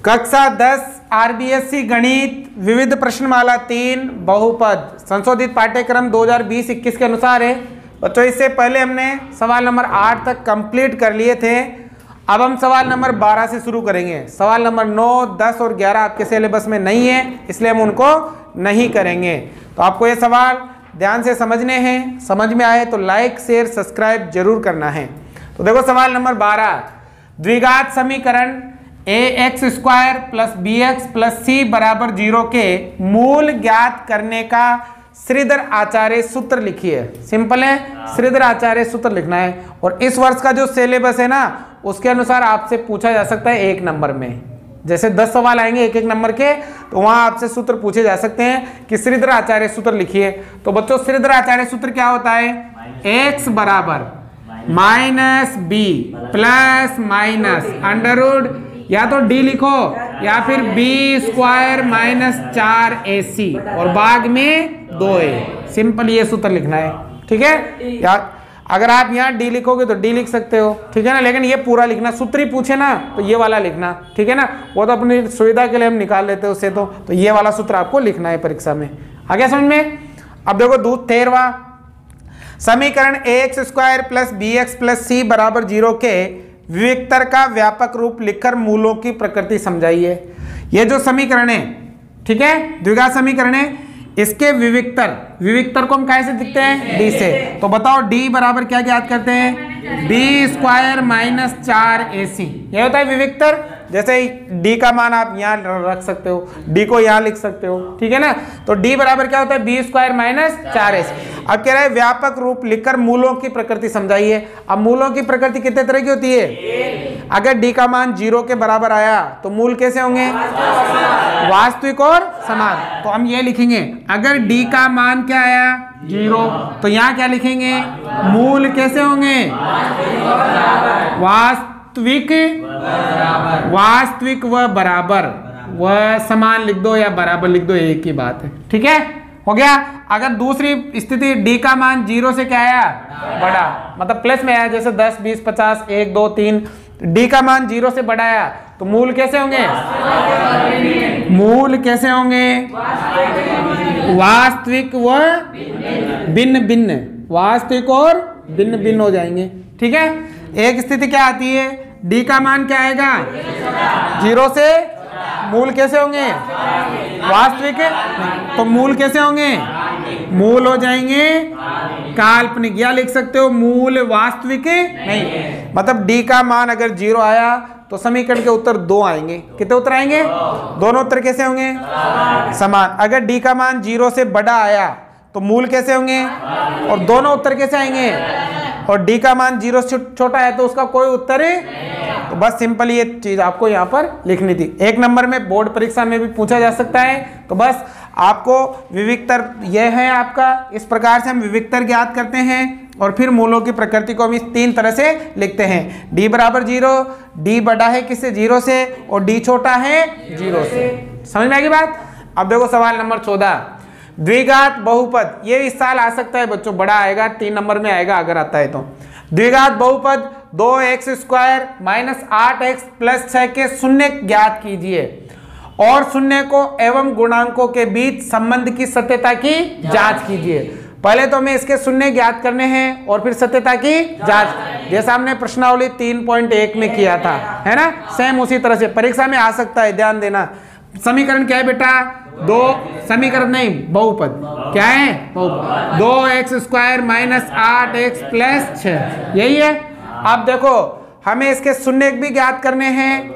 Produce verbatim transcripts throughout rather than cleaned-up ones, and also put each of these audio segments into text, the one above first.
कक्षा दस आरबीएससी गणित विविध प्रश्नमाला तीन बहुपद संशोधित पाठ्यक्रम दो हज़ार बीस इक्कीस के अनुसार है। बच्चों इससे पहले हमने सवाल नंबर आठ तक कंप्लीट कर लिए थे। अब हम सवाल नंबर बारह से शुरू करेंगे। सवाल नंबर नौ, दस और ग्यारह आपके सिलेबस में नहीं है, इसलिए हम उनको नहीं करेंगे। तो आपको ये सवाल ध्यान से समझने हैं। समझ में आए तो लाइक शेयर सब्सक्राइब जरूर करना है। तो देखो सवाल नंबर बारह, द्विघात समीकरण A x square plus B x plus C बराबर जीरो के मूल ज्ञात करने का श्रीधर आचार्य सूत्र लिखिए। सिंपल है, श्रीधर आचार्य सूत्र लिखना है। और इस वर्ष का जो सिलेबस है ना, उसके अनुसार आपसे पूछा जा सकता है एक नंबर में। जैसे दस सवाल आएंगे एक एक नंबर के, तो वहां आपसे सूत्र पूछे जा सकते हैं कि श्रीधर आचार्य सूत्र लिखिए। तो बच्चों श्रीधर आचार्य सूत्र क्या होता है? एक्स बराबर minus B plus minus under root, या तो डी लिखो या फिर बी स्क्वायर माइनस चार ए सी और भाग में दो ए। सिंपल ये सूत्र लिखना है, ठीक है। या अगर आप यहाँ डी लिखोगे तो डी लिख सकते हो, ठीक है ना, लेकिन ये पूरा लिखना। सूत्र ही पूछे ना तो ये वाला लिखना, ठीक है ना। वो तो अपनी सुविधा के लिए हम निकाल लेते हैं उससे, तो, तो ये वाला सूत्र आपको लिखना है परीक्षा में। आगे समझ में। अब देखो दूध तेरहवां, समीकरण A x square plus B x plus C बराबर जीरो के विविक्तर का व्यापक रूप लिखकर मूलों की प्रकृति समझाइए। ये जो समीकरण है, ठीक है, द्विघात समीकरण है, इसके विविक्तर, विविक्तर को हम कैसे दिखते हैं? डी से। तो बताओ डी बराबर क्या ज्ञात करते हैं? बी स्क्वायर माइनस चार ए सी, ये होता है विविक्तर। जैसे डी का मान आप यहाँ रख सकते हो, डी को यहाँ लिख सकते हो, ठीक है ना। तो डी बराबर क्या होता है? बी स्क्वायर माइनस चार ए सी। अब कह रहे हैं व्यापक रूप लिखकर मूलों की प्रकृति समझाइए। अब मूलों की प्रकृति कितने तरह की होती है? अगर डी का मान जीरो के बराबर आया तो मूल कैसे होंगे? वास्तविक और समान। तो हम ये लिखेंगे, अगर डी का मान क्या आया? जीरो, तो यहाँ क्या लिखेंगे? मूल कैसे होंगे? वास्तविक, वास्तविक व बराबर, वह समान लिख दो या बराबर लिख दो, एक ही बात है, ठीक है, हो गया। अगर दूसरी स्थिति डी का मान जीरो से क्या आया? बड़ा, मतलब प्लस में आया, जैसे दस बीस पचास एक दो तीन, डी का मान जीरो से बड़ा आया तो मूल कैसे होंगे? मूल कैसे होंगे? वास्तविक व भिन्न भिन्न, वास्तविक और भिन्न भिन्न हो जाएंगे, ठीक है। एक स्थिति क्या आती है? डी का मान क्या आएगा? जीरो से, मूल कैसे होंगे? वास्तविक, तो मूल कैसे होंगे? मूल हो जाएंगे काल्पनिक, या लिख सकते हो मूल वास्तविक नहीं। मतलब डी का मान अगर जीरो आया तो समीकरण के उत्तर दो आएंगे। कितने उत्तर आएंगे? दोनों उत्तर कैसे होंगे? समान। अगर डी का मान जीरो से बड़ा आया तो मूल कैसे होंगे? और दोनों उत्तर कैसे आएंगे? और डी का मान जीरो से छोटा है तो उसका कोई उत्तर है। तो बस सिंपल ये चीज आपको यहाँ पर लिखनी थी। एक नंबर में बोर्ड परीक्षा में भी पूछा जा सकता है। तो बस आपको विविक्तर यह है आपका, इस प्रकार से हम विविक्तर ज्ञात करते हैं और फिर मूलों की प्रकृति को हम इस तीन तरह से लिखते हैं। डी बराबर जीरो, डी बड़ा है किससे? जीरो से, और डी छोटा है जीरो से। समझ में आएगी बात। अब देखो सवाल नंबर चौदह, द्विघात बहुपद। ये इस साल आ सकता है बच्चों, बड़ा आएगा, तीन नंबर में आएगा अगर आता है तो। द्विघात बहुपद दो एक्स स्क्वायर माइनस आठ एक्स प्लस छह के शून्य ज्ञात कीजिए और शून्य को एवं गुणांकों के बीच संबंध की सत्यता की जांच कीजिए। पहले तो हमें इसके शून्य ज्ञात करने हैं और फिर सत्यता की जांच, जैसा हमने प्रश्नावली तीन पॉइंट एक में किया था, है ना। सेम उसी तरह से परीक्षा में आ सकता है, ध्यान देना। समीकरण क्या है बेटा? दो, समीकरण नहीं, बहुपद क्या है? बहुपद। दो एक्स स्क्वायर माइनस आठ एक्स प्लस छह, यही है। अब देखो हमें इसके शून्य भी ज्ञात करने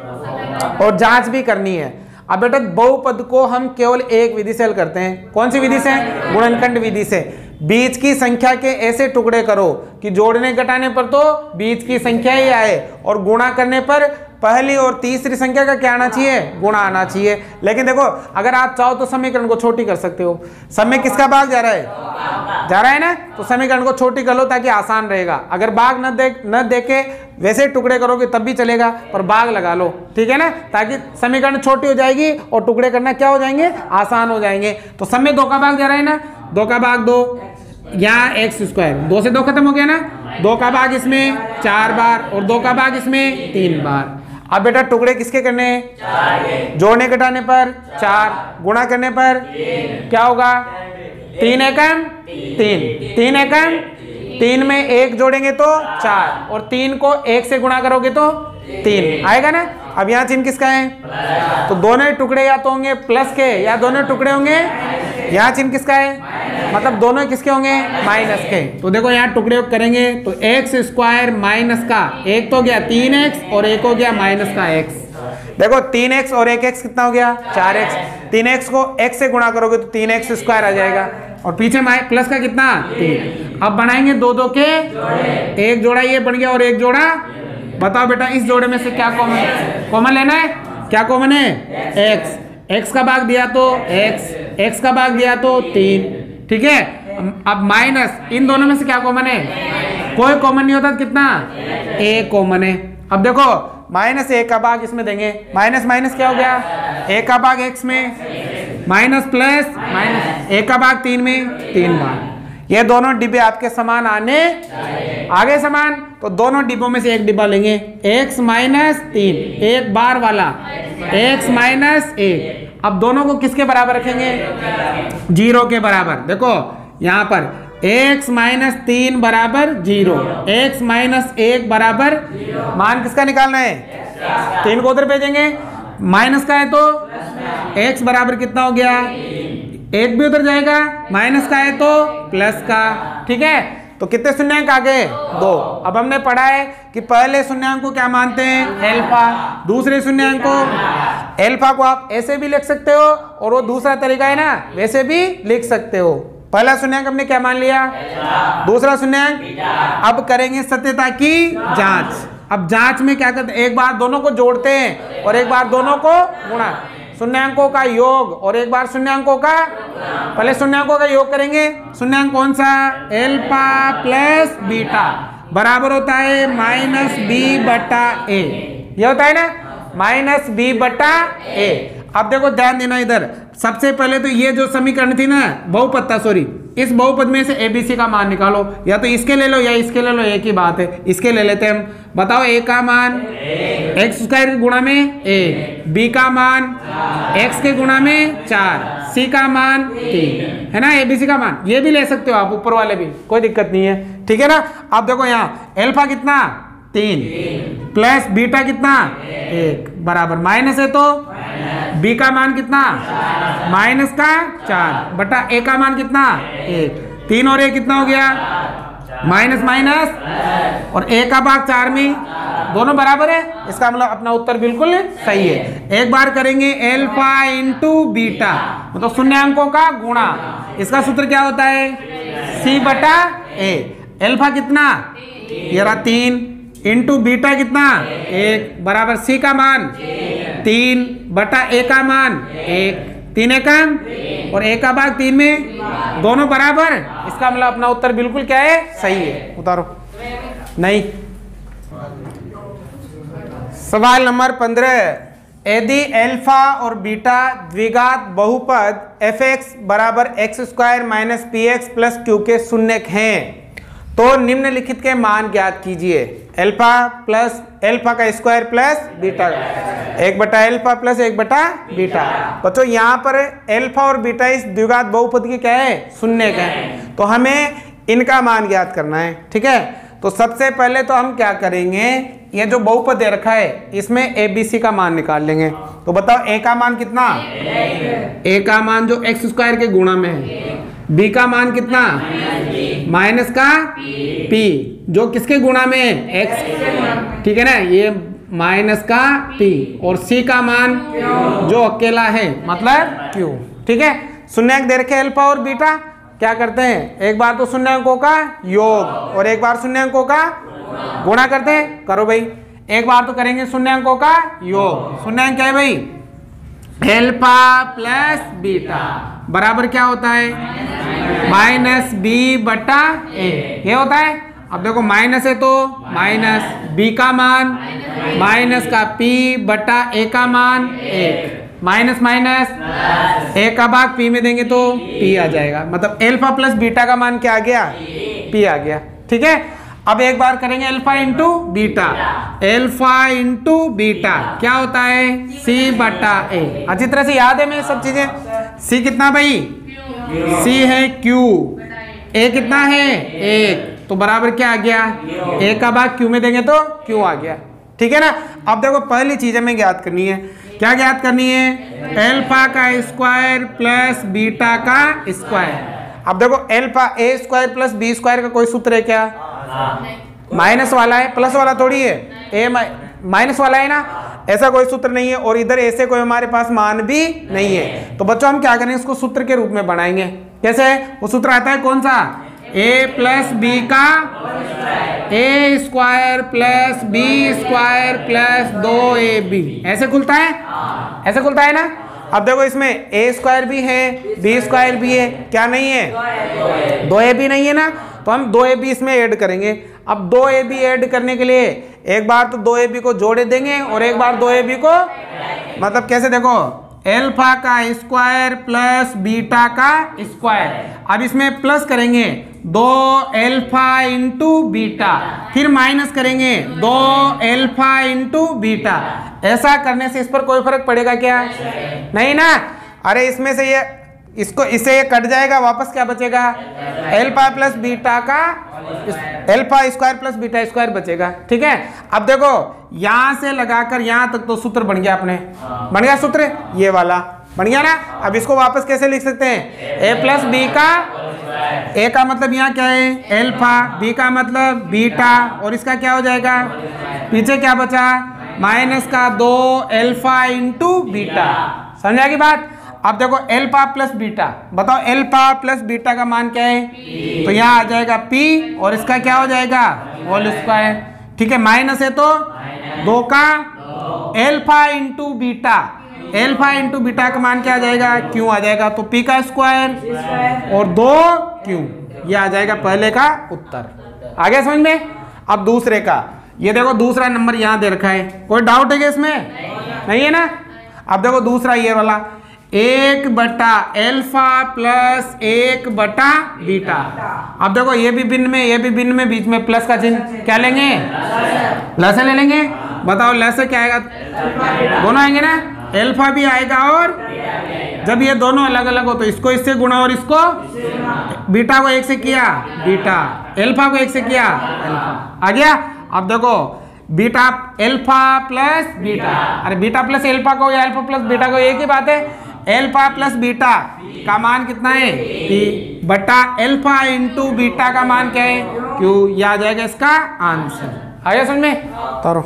हैं और जांच भी करनी है। अब बेटा बहुपद को हम केवल एक विधि से हल करते हैं। कौन सी विधि से? गुणनखंड विधि से। बीच की संख्या के ऐसे टुकड़े करो कि जोड़ने घटाने पर तो बीच की संख्या ही आए और गुणा करने पर पहली और तीसरी संख्या का क्या आना चाहिए? गुणा आना चाहिए। लेकिन देखो अगर आप चाहो तो समीकरण को छोटी कर सकते हो। समय किसका भाग जा रहा है? जा रहा है ना, तो समीकरण को छोटी कर लो ताकि आसान रहेगा। अगर भाग न दे न देके वैसे टुकड़े करोगे तब भी चलेगा, पर भाग लगा लो, ठीक है ना, ताकि समीकरण छोटी हो जाएगी और टुकड़े करना क्या हो जाएंगे? आसान हो जाएंगे। तो समय दो का भाग जा रहा है ना, दो का भाग दो, यहाँ एक्स स्क्वायर, दो से दो खत्म हो गया ना, दो का भाग इसमें चार बार और दो का भाग इसमें तीन बार। अब बेटा टुकड़े किसके करने हैं? जोड़ने घटाने पर चार, गुणा करने पर क्या होगा? तीन एकम तीन, तीन एकम तीन में एक जोड़ेंगे तो चार, और तीन को एक से गुणा करोगे तो तीन आएगा ना। अब यहाँ चिन्ह किसका है? तो दोनों टुकड़े या तो होंगे प्लस के या दोनों टुकड़े होंगे, यहाँ चिन्ह किसका है? मतलब दोनों किसके होंगे? माइनस के। तो देखो यहाँ टुकड़े करेंगे तो एक्स स्क्वायर माइनस का एक तो गया तीन एक्स और एक हो गया माइनस का एक्स। देखो तीन एक्स और एक एक्स कितना हो गया? चार एक्स। तीन एक्स को एक्स से गुणा करोगे तो तीन एक्स स्क्वायर आ जाएगा, और पीछे प्लस का कितना? तीन। अब बनाएंगे दो दो के एक जोड़ा, ये बन गया, और एक जोड़ा। बताओ बेटा इस जोड़े में से क्या कॉमन कॉमन लेना है? क्या कॉमन है? एक्स। एक्स का भाग दिया तो एक्स, एक्स का भाग दिया तो तीन, ठीक है। अब माइनस इन दोनों में से क्या कॉमन है? कोई कॉमन नहीं होता, कितना? ए कॉमन है। अब देखो माइनस ए का भाग इसमें देंगे, माइनस माइनस क्या हो गया? ए का भाग एक्स में, माइनस प्लस माइनस ए का भाग तीन में, तीन भाग। ये दोनों डिब्बे आपके समान आने आगे समान, तो दोनों डिब्बों में से एक डिब्बा लेंगे, एक्स माइनस तीन, एक बार वाला एक्स माइनस एक। अब दोनों को किसके बराबर रखेंगे? जीरो के बराबर। देखो यहाँ पर x माइनस तीन बराबर जीरो, एक्स माइनस एक बराबर, मान किसका निकालना है? तीन को उधर भेजेंगे, माइनस का है तो x बराबर कितना हो गया? एक भी उधर जाएगा, माइनस का है तो प्लस का, ठीक है। तो कितने शून्यांक आ गए? दो। अब हमने पढ़ा है कि पहले शून्यांक को क्या मानते हैं? एल्फा। दूसरे शून्यांक को एल्फा को आप ऐसे भी लिख सकते हो, और वो दूसरा तरीका है ना, वैसे भी लिख सकते हो। पहला शून्यांक हमने क्या मान लिया? दूसरा शून्यांक। अब करेंगे सत्यता की जांच। अब जांच में क्या करते हैं? एक बार दोनों को जोड़ते हैं और एक बार दोनों को गुणा, शून्यांकों का योग और एक बार शून्यांकों का, पहले शून्यांकों का योग करेंगे। शून्यांक कौन सा? एल्फा प्लस बीटा बराबर होता है माइनस बी बटा ए, ये होता है ना, माइनस बी बटा ए। अब देखो ध्यान देना इधर, सबसे पहले तो ये जो समीकरण थी ना, बहुपद था, सॉरी, इस बहुपद में से एबीसी का मान निकालो, या तो इसके ले लो या इसके ले लो, एक ही बात है, इसके ले लेते हैं हम। बताओ ए का मान एक्स स्क्वायर के गुणा में एक, बी का मान एक्स के गुणा में चार, सी का मान तीन, है ना, एबीसी का मान। ये भी ले सकते हो आप, ऊपर वाले भी, कोई दिक्कत नहीं है, ठीक है ना। अब देखो यहाँ एल्फा कितना? तीन, प्लस बीटा कितना? एक, बराबर माइनस है तो बी का मान कितना? माइनस का चार बटा ए का मान कितना? एक। तीन और एक कितना हो गया? माइनस माइनस, और ए का भाग चार में, दोनों बराबर है, इसका मतलब अपना उत्तर बिल्कुल सही है। एक बार करेंगे एल्फा इंटू बीटा, मतलब शून्यांकों का गुणा, इसका सूत्र क्या होता है? सी बटा ए। एल्फा कितना? ये रहा तीन, इंटू बीटा कितना? एक, बराबर सी का मान तीन बटा ए का मान एक, तीन एकम और एक का भाग तीन में, दोनों बराबर, इसका मतलब अपना उत्तर बिल्कुल क्या है? सही है। उतारो नहीं। सवाल नंबर पंद्रह, यदि एल्फा और बीटा द्विघात बहुपद एफ एक्स बराबर x square minus P x plus Q के शून्यक हैं तो निम्नलिखित के मान ज्ञात कीजिए। एल्फा प्लस एल्फा का स्क्वायर प्लस बीटा, एक बटा एल्फा प्लस एक बटा बीटा। बच्चों यहाँ पर एल्फा और बीटा इस द्विघात बहुपद की क्या है? शून्यक है, तो हमें इनका मान ज्ञात करना है, ठीक है। तो सबसे पहले तो हम क्या करेंगे, ये जो बहुपद दे रखा है इसमें ए बी सी का मान निकाल लेंगे। तो बताओ ए का मान कितना? ए का मान जो एक्स स्क्वायर के गुणा में है, बी का मान कितना? माइनस का पी, जो किसके गुणा में है? एक्स, ठीक है ना, ये माइनस का पी, और सी का मान जो अकेला है मतलब क्यू, ठीक है। शून्यंक दे रखे एल्फा और बीटा, क्या करते हैं? एक बार तो शून्यंकों का योग और एक बार शून्यंकों का गुणा करते हैं। करो भाई, एक बार तो करेंगे शून्यंकों का योग। शून्यंक क्या है भाई? एल्फा प्लस बीटा बराबर क्या होता है? माइनस बी बटा ए, ये होता है। अब देखो माइनस है तो माइनस बी का मान माइनस का पी बटा ए का मान एक, माइनस माइनस ए का भाग पी में देंगे तो पी आ जाएगा, मतलब एल्फा प्लस बीटा का मान क्या आ गया? पी आ गया, ठीक है। अब एक बार करेंगे alpha into beta, alpha into beta क्या होता है सी बटा ए। अच्छी तरह से याद है मैं सब चीजें। सी कितना भाई, सी है क्यू, ए कितना है एक, तो बराबर क्या आ गया, ए का भाग क्यू में देंगे तो क्यू आ गया। ठीक है ना। अब देखो पहली चीज हमें ज्ञात करनी है, क्या ज्ञात करनी है, एल्फा का स्क्वायर प्लस बीटा का स्क्वायर। अब देखो alpha A square plus B square का कोई सूत्र है क्या, माइनस वाला है, प्लस वाला थोड़ी है, ए माइनस वाला है ना, ऐसा कोई सूत्र नहीं है। और इधर ऐसे कोई हमारे पास मान भी नहीं है। तो बच्चों हम क्या करेंगे, इसको सूत्र के रूप में बनाएंगे। कैसे, वो सूत्र आता है कौन सा, ए प्लस बी का A square plus B square plus दो ए बी, ऐसे खुलता है, ऐसे खुलता है ना। अब देखो इसमें ए स्क्वायर भी है, बी स्क्वायर भी है, क्या नहीं है, दो ए बी नहीं है ना, तो हम दो ए बी इसमें ऐड करेंगे। अब दो ए बी ऐड करने के लिए एक बार तो दो ए बी को जोड़े देंगे और एक बार दो ए बी को, मतलब कैसे, देखो एल्फा का स्क्वायर प्लस बीटा का स्क्वायर। अब इसमें प्लस करेंगे दो एल्फा इंटू बीटा, फिर माइनस करेंगे दो एल्फा इंटू बीटा। ऐसा करने से इस पर कोई फर्क पड़ेगा क्या, नहीं ना। अरे इसमें से ये इसको इससे ये कट जाएगा, वापस क्या बचेगा, एल्फा प्लस बीटा का alpha square plus beta square बचेगा। ठीक है। अब देखो यहां से लगाकर यहां तक तो सूत्र बन गया अपने, बन गया सूत्र ये वाला बन गया ना। अब इसको वापस कैसे लिख सकते हैं, ए प्लस बी का, ए का मतलब यहाँ क्या है एल्फा, बी का मतलब बीटा, और इसका क्या हो जाएगा, पीछे क्या बचा, माइनस का दो एल्फा इंटू बीटा। समझा की बात। अब देखो एल्फा प्लस बीटा, बताओ एल्फा प्लस बीटा का मान क्या है, तो यहाँ आ जाएगा पी और इसका क्या हो जाएगा होल स्क्वायर। ठीक है, माइनस है तो दो का alpha into beta, alpha into beta का मान क्या आ जाएगा, क्यू आ जाएगा, तो पी का स्क्वायर और दो क्यू, ये आ जाएगा पहले का उत्तर। आ गया समझ में। अब दूसरे का, ये देखो दूसरा नंबर यहाँ दे रखा है, कोई डाउट है क्या इसमें, नहीं है ना। अब देखो दूसरा ये वाला, एक बटा एल्फा प्लस एक बटा बीटा। अब देखो ये भी भिन्न में, ये भी भिन्न में, बीच में प्लस का चिन्ह, क्या लेंगे, लसे ले लेंगे। बताओ लसे क्या आएगा, दोनों आएंगे ना, एल्फा भी आएगा और जब ये दोनों अलग अलग हो तो इसको इससे गुणा और इसको, बीटा को एक से किया बीटा, एल्फा को एक से किया एल्फा, आ गया। अब देखो बीटा एल्फा प्लस बीटा, अरे बीटा प्लस एल्फा को या एल्फा प्लस बीटा को एक ही बात है। एल्फा प्लस बीटा का मान कितना है पी, बटा एल्फा इंटू बीटा का मान क्या है क्यू, ये आ जाएगा इसका आंसर। आया समझ में। तारो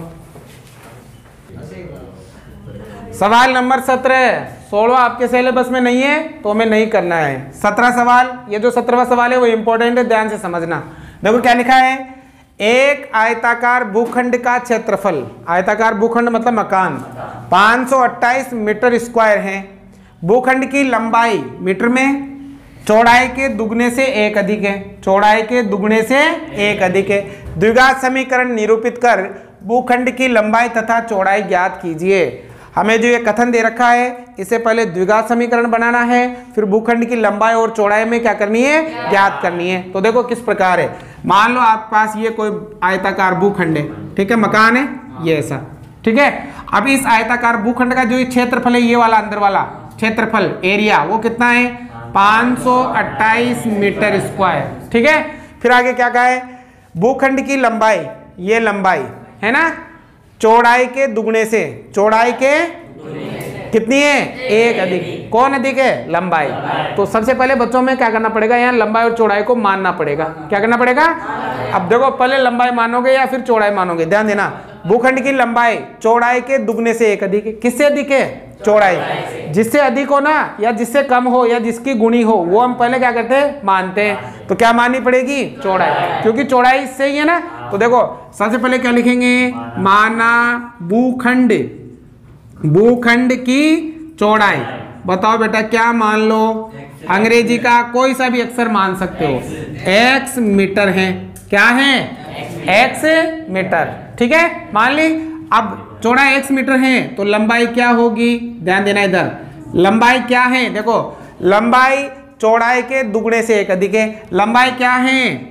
सवाल नंबर सत्रह, सोलह आपके सिलेबस में नहीं है तो हमें नहीं करना है। सत्रह सवाल, ये जो सत्रहवां सवाल है वो इंपॉर्टेंट है, ध्यान से समझना। देखो क्या लिखा है, एक आयताकार भूखंड का क्षेत्रफल, आयताकार भूखंड मतलब मकान, पाँच सौ अट्ठाईस मीटर स्क्वायर है। भूखंड की लंबाई मीटर में, चौड़ाई के दुगने से एक अधिक है, चौड़ाई के दुगने से एक अधिक है। द्विघात समीकरण निरूपित कर भूखंड की लंबाई तथा चौड़ाई ज्ञात कीजिए। हमें जो ये कथन दे रखा है, इससे पहले द्विघात समीकरण बनाना है, फिर भूखंड की लंबाई और चौड़ाई में क्या करनी है, ज्ञात करनी है। तो देखो किस प्रकार है, मान लो आपके पास ये कोई आयताकार भूखंड है, ठीक है, मकान है ये ऐसा, ठीक है। अब इस आयताकार भूखंड का जो ये क्षेत्रफल है, ये वाला अंदर वाला क्षेत्रफल एरिया, वो कितना है पाँच सौ अट्ठाईस मीटर स्क्वायर, ठीक है। फिर आगे क्या कहा है, भूखंड की लंबाई, ये लंबाई है ना, चौड़ाई के दुगने से, चौड़ाई के कितनी है, एक अधिक, कौन अधिक है, लंबाई। तो सबसे पहले बच्चों में क्या करना पड़ेगा, यहाँ लंबाई और चौड़ाई को मानना पड़ेगा। क्या करना पड़ेगा, अब देखो पहले लंबाई मानोगे या फिर चौड़ाई मानोगे, ध्यान देना। भूखंड की लंबाई चौड़ाई के दुगने से एक अधिक है, किससे अधिक है, चौड़ाई। जिससे अधिक हो ना, या जिससे कम हो, या जिसकी गुणी हो, वो हम पहले क्या करते हैं, मानते हैं। तो क्या माननी पड़ेगी, चौड़ाई, क्योंकि चौड़ाई इससे ही है ना। तो देखो सबसे पहले क्या लिखेंगे, माना भूखंड, भूखंड की चौड़ाई। बताओ बेटा क्या मान लो, अंग्रेजी का कोई सा भी अक्षर मान सकते हो, एक्स मीटर है, क्या है, एक्स मीटर, ठीक है, मान ली। अब चौड़ाई एक्स मीटर है तो लंबाई क्या होगी, ध्यान देना इधर, लंबाई क्या है, देखो लंबाई चौड़ाई के दुगने से एक अधिक है। लंबाई क्या है,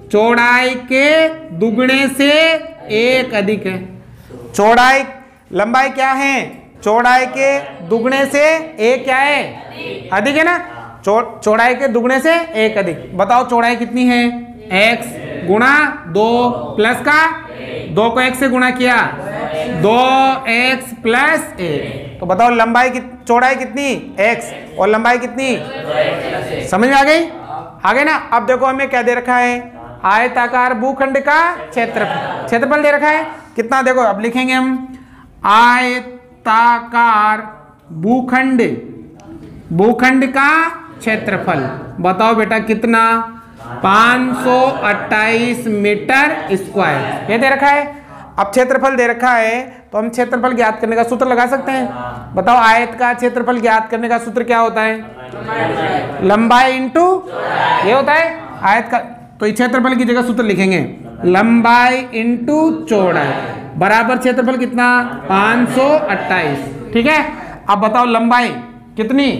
चौड़ाई के दुगने से एक अधिक है। चौड़ाई लंबाई क्या है? चौड़ाई के दुगने से एक क्या है? अधिक है ना। चौड़ाई के दुगने से एक अधिक। बताओ चौड़ाई कितनी है? x गुणा दो प्लस का दो को एक से गुणा किया दो एक्स प्लस एक। तो बताओ लंबाई की चौड़ाई कितनी? x और लंबाई कितनी? समझ में आ गई? आ गई ना। अब देखो हमें क्या दे रखा है? आयताकार भूखंड का क्षेत्रफल। क्षेत्रफल दे रखा है कितना? देखो अब लिखेंगे हम आयताकार भूखंड भूखंड का क्षेत्रफल। बताओ बेटा कितना? पाँच सौ अट्ठाईस मीटर स्क्वायर ये दे रखा है। अब क्षेत्रफल दे रखा है तो हम क्षेत्रफल ज्ञात करने का सूत्र लगा सकते हैं। बताओ आयत का क्षेत्रफल ज्ञात करने का सूत्र क्या होता है? लंबाई इंटू ये होता है आयत का। तो इस क्षेत्रफल की जगह सूत्र लिखेंगे लंबाई इंटू चौड़ाई बराबर क्षेत्रफल कितना? पाँच सौ अट्ठाईस। ठीक है। अब बताओ लंबाई कितनी?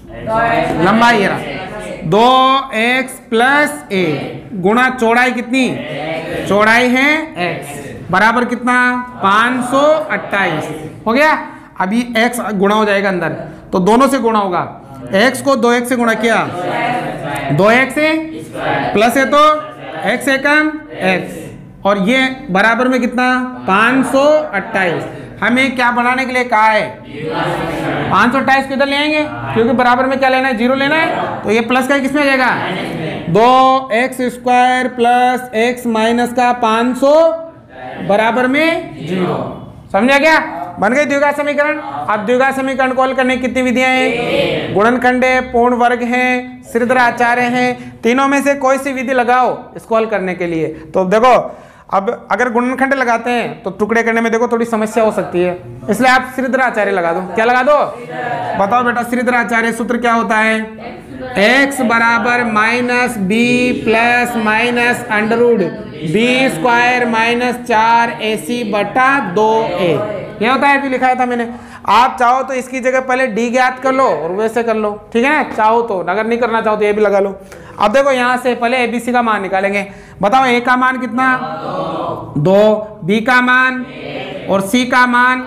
लंबाई ये रहा दो एक्स प्लस ए गुणा चौड़ाई कितनी? चौड़ाई है x बराबर कितना? पाँच सौ अट्ठाईस। हो गया। अभी x गुणा हो जाएगा अंदर तो दोनों से गुणा होगा। x को दो एक्स से गुणा किया दो एक्स से प्लस है तो x एकम x और ये बराबर में कितना? पाँच सौ अट्ठाईस। हमें क्या बनाने के लिए कहा है? पाँच सौ अट्ठाईस किधर ले आएंगे क्योंकि बराबर में क्या लेना है? जीरो लेना है। तो ये प्लस का किसमें आ जाएगा? दो x square plus x minus का पाँच सौ बराबर में जीरो। समझा क्या? बन गई द्विघात समीकरण। अब द्विघात समीकरण को हल करने की कितनी विधियां हैं? गुणनखंड है, पूर्ण वर्ग है, श्रीधराचार्य है। तीनों में से कोई सी विधि लगाओ इसको हल करने के लिए। तो देखो अब अगर गुणनखंड लगाते हैं तो टुकड़े करने में देखो थोड़ी समस्या हो सकती है, इसलिए आप श्रीधराचार्य लगा दो। क्या लगा दो? बताओ बेटा श्रीधराचार्य सूत्र क्या होता है? x बराबर minus B plus minus under root B square minus चार ए सी बटा दो ए। ये होता है, भी लिखा था मैंने। आप चाहो तो इसकी जगह पहले d ज्ञात कर लो और वैसे कर लो, ठीक है ना। चाहो तो, अगर नहीं करना चाहो तो ये भी लगा लो। अब देखो यहाँ से पहले ए बी सी का मान निकालेंगे। बताओ a का मान कितना? दो, b का मान और c का मान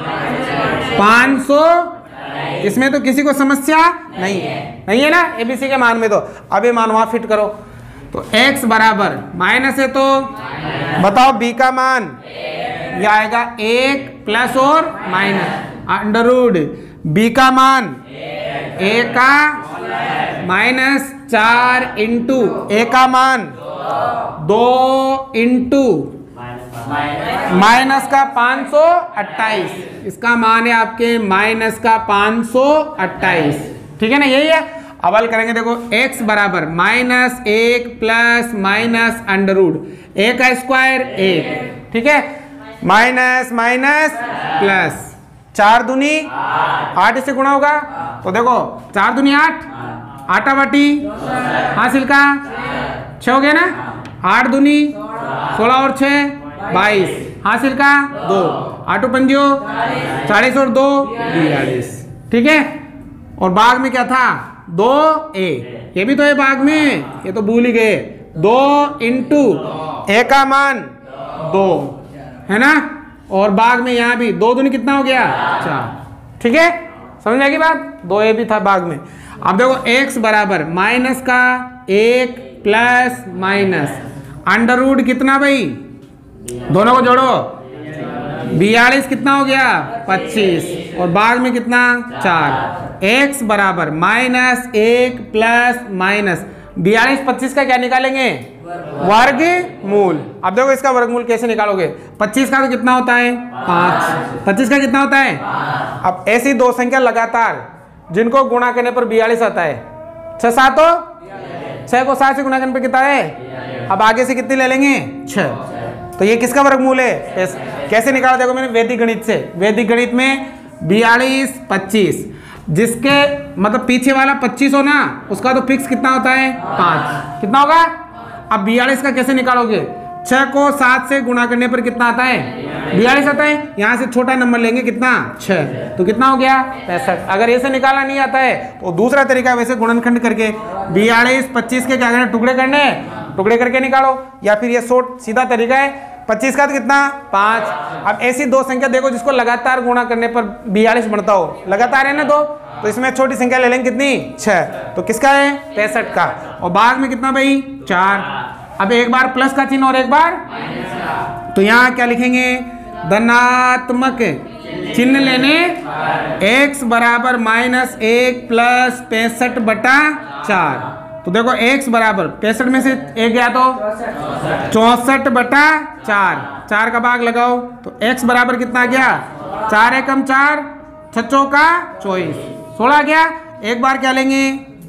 पाँच सौ। इसमें तो किसी को समस्या नहीं है, नहीं है ना ए बी सी के मान में। तो अब ये मान वहां फिट करो तो x बराबर माइनस है तो बताओ b का मान ये आएगा एक प्लस और माइनस अंडर रूट b का मान a का माइनस चार इंटू ए का मान दो इंटू माइनस का पाँच सौ अट्ठाईस। इसका मान है आपके माइनस का पाँच सौ अट्ठाईस, ठीक है ना। यही है। अब हल करेंगे। देखो x बराबर माइनस एक plus minus under root A का स्क्वायर एक, ठीक है। माइनस माइनस प्लस चार दूनी आठ, इससे गुणा होगा तो देखो चार दूनी आठ, आटा बाटी हासिल का छः हो गया ना। आठ दूनी सोलह और छः बाईस हासिल का दो, आठो पंजियो चालीस और दो बयालीस, ठीक है। और भाग में क्या था? दो ए, ये भी तो है भाग में, ये तो भूल ही गए। दो इंटू ए का मान दो है ना, और भाग में यहाँ भी दो दूनी कितना हो गया? चार, ठीक है। समझ आएगी बात? दो ए भी था भाग में। अब देखो x बराबर माइनस का एक प्लस माइनस अंडर रूट कितना भाई? दोनों को जोड़ो बयालीस कितना हो गया? पच्चीस और भाग में कितना? चार। x बराबर माइनस एक प्लस माइनस बयालीस पच्चीस का क्या निकालेंगे? वर्गमूल। अब देखो इसका वर्गमूल कैसे निकालोगे? पच्चीस का तो कितना होता है? पाँच। पच्चीस का कितना होता है? अब ऐसी दो संख्या लगातार जिनको गुणा करने पर बयालीस आता है, छह सात हो, छह को सात से गुणा करने पर कितना है? अब आगे से कितनी ले लेंगे? छह। तो ये किसका वर्गमूल है? कैसे निकाला? देखो मैंने वैदिक गणित से। वैदिक गणित में बयालीस पच्चीस, जिसके मतलब पीछे वाला पच्चीस हो ना, उसका तो फिक्स कितना होता है? पाँच। कितना होगा? अब बयालीस का कैसे निकालोगे? छह को सात से गुणा करने पर कितना आता है? बयालीस आता है। यहाँ से छोटा नंबर लेंगे कितना? छह, तो कितना हो गया? पैंसठ। अगर ऐसे निकालना नहीं आता है तो दूसरा तरीका वैसे गुणनखंड करके बयालीस पच्चीस के क्या करना? टुकड़े करने, टुकड़े करके निकालो, या फिर ये शॉर्ट सीधा तरीका है, पच्चीस का तो कितना पाँच। अब ऐसी दो संख्या देखो जिसको लगातार गुणा करने पर बयालीस बनता हो, लगातार है ना दो, तो इसमें छोटी संख्या ले लेंगे कितनी, छह, तो किसका है पैंसठ का, और बाद में कितना भाई चार। अब एक बार प्लस का चिन्ह और एक बार, तो यहाँ क्या लिखेंगे, धनात्मक चिन्ह लेने x बराबर माइनस एक प्लस पैंसठ बटा चार। तो देखो x बराबर पैंसठ में से एक गया तो चौसठ बटा चार, चार का भाग लगाओ तो x बराबर कितना गया, चार एकम चार, छच्चों का चौबीस, सोलह गया। एक बार क्या लेंगे,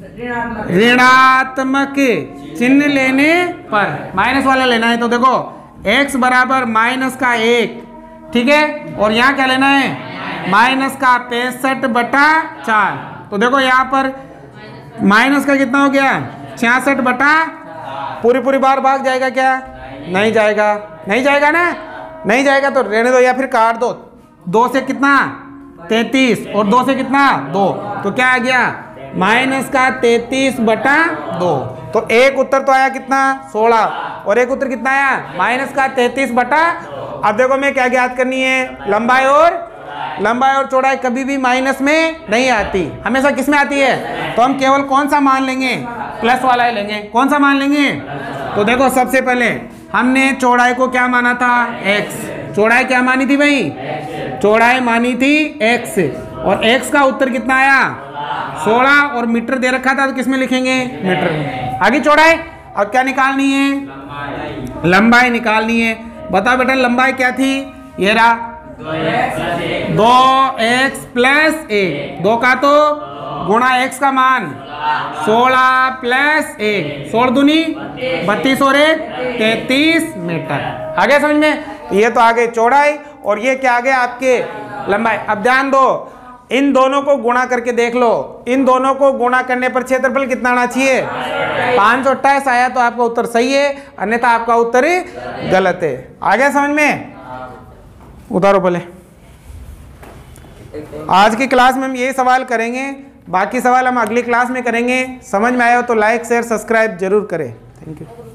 ऋणात्मक चिन्ह लेने पर माइनस वाला लेना है, तो देखो x बराबर माइनस का एक, ठीक है, और यहाँ क्या लेना है, माइनस का पैंसठ बटा चार। तो देखो यहाँ पर माइनस का कितना हो गया, छियासठ बटा, पूरी पूरी बार भाग जाएगा क्या, नहीं जाएगा, नहीं जाएगा ना, नहीं जाएगा तो रहने दो या फिर काट दो। दो से कितना तैतीस, और दो से कितना दो, तो क्या आ गया माइनस का तैतीस बटा दो। तो एक उत्तर तो आया कितना सोलह, और एक उत्तर कितना आया माइनस का तैतीस बटा। अब देखो मैं क्या ज्ञात करनी है, लंबाई और लंबाई और चौड़ाई कभी भी माइनस में नहीं आती, हमेशा किस में आती है, तो हम केवल कौन सा मान लेंगे, प्लस वाला ही लेंगे। कौन सा मान लेंगे, तो देखो सबसे पहले हमने चौड़ाई को क्या माना था, x, चौड़ाई क्या मानी थी भाई, चौड़ाई मानी थी x, और x का उत्तर कितना आया सोलह, और मीटर दे रखा था तो किस में लिखेंगे, मीटर में। आगे चौड़ाई, अब क्या निकालनी है, लंबाई निकालनी है। बताओ बेटा लंबाई क्या थी, ये रहा दो एक्स प्लस एक, दो का तो गुणा x का मान सोलह प्लस एक, सोलह दूनी बत्तीस और एक तैतीस मीटर। आगे समझ में, ये तो आगे चौड़ाई और ये क्या आगे आपके लंबाई। अब ध्यान दो, इन दोनों को गुणा करके देख लो, इन दोनों को गुणा करने पर क्षेत्रफल कितना आना चाहिए, पाँच सौ अट्ठाईस आया तो आपका उत्तर सही है, अन्यथा आपका उत्तर गलत है। आ गया समझ में, उतारो पहले। आज की क्लास में हम यही सवाल करेंगे, बाकी सवाल हम अगली क्लास में करेंगे। समझ में आया हो तो लाइक शेयर सब्सक्राइब जरूर करें। Thank you.